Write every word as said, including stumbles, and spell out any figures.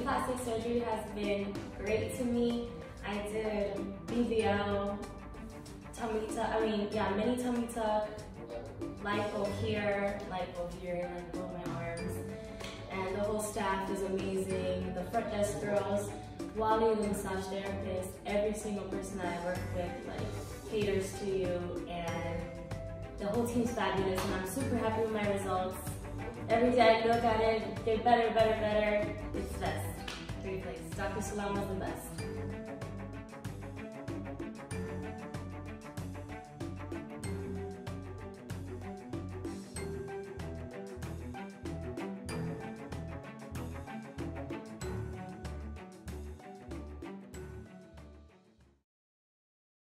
plastic surgery has been great to me. I did B B L, tummy tuck, I mean, yeah, mini tummy tuck, lipo here, lipo here, lipo in my arms. And the whole staff is amazing. The front desk girls, Wally, the massage therapist, every single person that I work with like caters to you, and the whole team's fabulous, and I'm super happy with my results. Every day I look at it, get better, better, better. It's the best. Great place. Doctor Salam was the best.